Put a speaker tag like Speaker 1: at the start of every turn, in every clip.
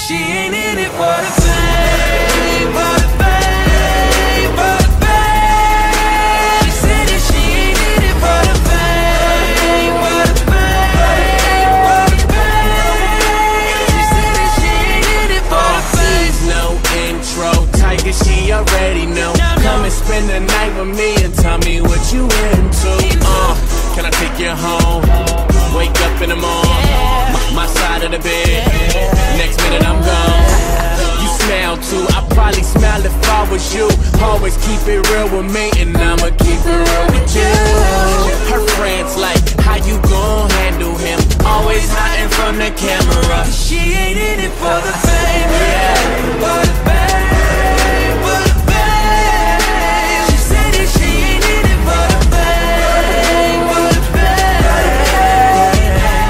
Speaker 1: she ain't in it for the fame, for the fame, for the fame. She said that she ain't in it for the fame, for the fame, for the fame. She said that she ain't in it for the fame.
Speaker 2: No intro, Tyga, she already know. Come and spend the night with me and tell me what you into. Can I take you home? Wake up in the morning, my side of the bed. Next minute I'm gone. You smell too, I probably smell if I was you. Always keep it real with me, and I'ma keep it real with you. Her friends like, how you gon' handle him? Always hiding from the camera.
Speaker 1: She ain't in it for the fame, for the fame, for the fame. She said that she ain't in it for the fame, for the fame.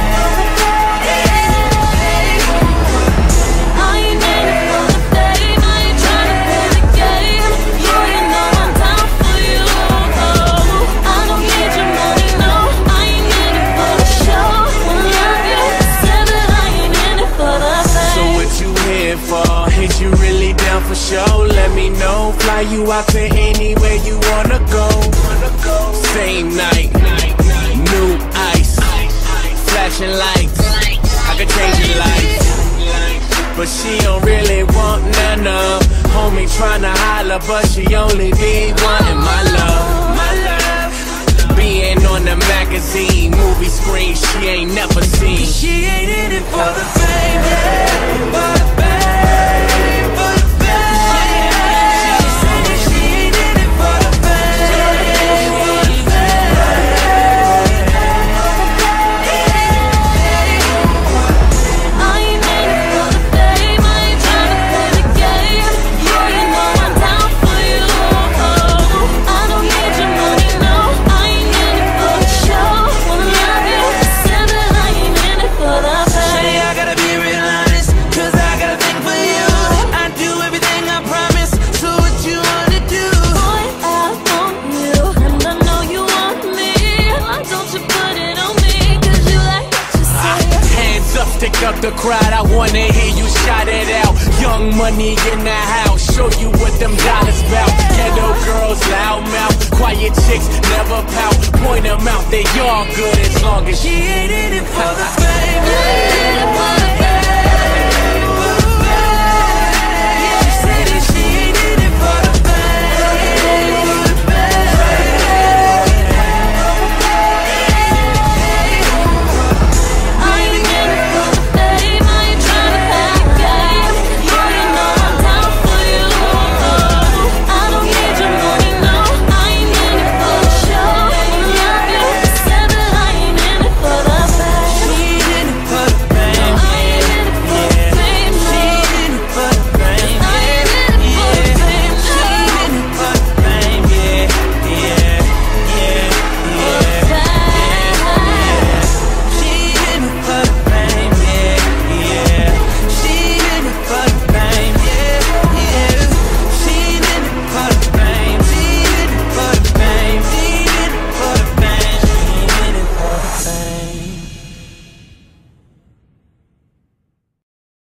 Speaker 3: I ain't in it for the fame, I ain't tryna play the game. You know I'm down for you. I don't need your money, no. I ain't in it for the show. Wanna love you, said that I ain't in it for the fame.
Speaker 2: So what you here for? Is you really down for show? Let me know. Fly you out to anywhere you wanna go. Same night, new ice, flashing lights. I could change your life, but she don't really want none of. Homie tryna holler, but she only need one in my love.
Speaker 1: My love,
Speaker 2: Being on the magazine, movie screen she ain't never seen.
Speaker 1: she ain't in it for the fame, for the fame, for the fame. She said that she ain't in it for the fame, for the fame.
Speaker 3: I ain't in it for the fame, I ain't tryna play the game. You know I'm down for you. I don't need your money, no. I ain't in it for the show. Wanna love you, said that I ain't in it for the
Speaker 1: Shawty,
Speaker 3: fame.
Speaker 1: I gotta be real honest, 'cause I got a thing for you. I do everything I promise, so what you wanna do?
Speaker 3: Boy, I want you, and I know you want me. Why don't you put it on me? 'Cause you like what you say.
Speaker 2: Hands up, stick up the crowd, I wanna hear you shout it out. Young money in the house, show you what them dollars bout. Ghetto girls, loud mouth, quiet chicks, never pout. Point them out, they all good as long as
Speaker 1: She ain't in it for the fame,
Speaker 3: I ain't in it for the fame.